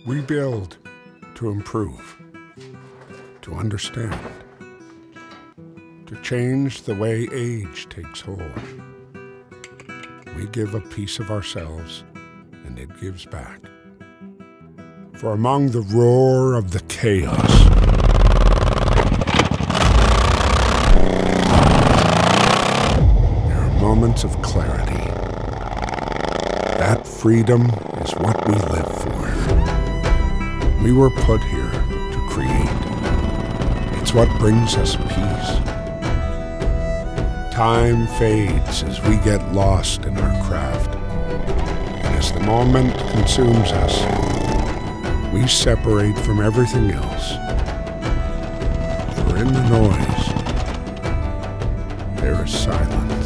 We build to improve, to understand, to change the way age takes hold. We give a piece of ourselves, and it gives back. For among the roar of the chaos, there are moments of clarity. That freedom is what we live for. We were put here to create. It's what brings us peace. Time fades as we get lost in our craft. And as the moment consumes us, we separate from everything else. For in the noise, there is silence.